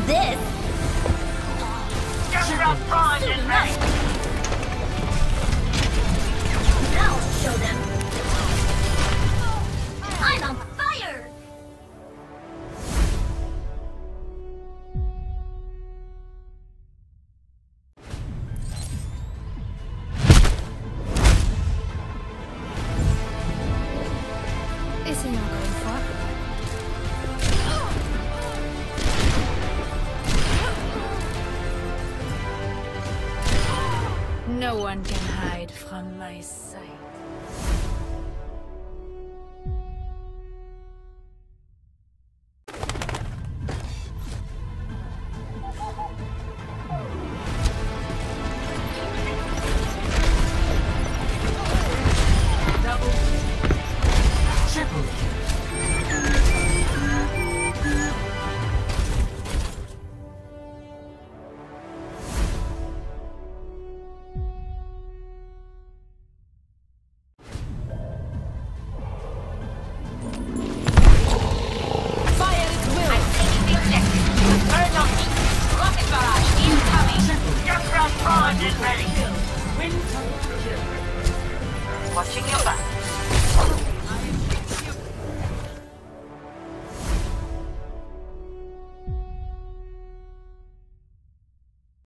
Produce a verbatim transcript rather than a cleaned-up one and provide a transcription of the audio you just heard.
this! Just about primed and ready. I'll show them! I'm on fire! Et c'est encore une fois. No one can hide from my sight. Double. Triple. Watching your back.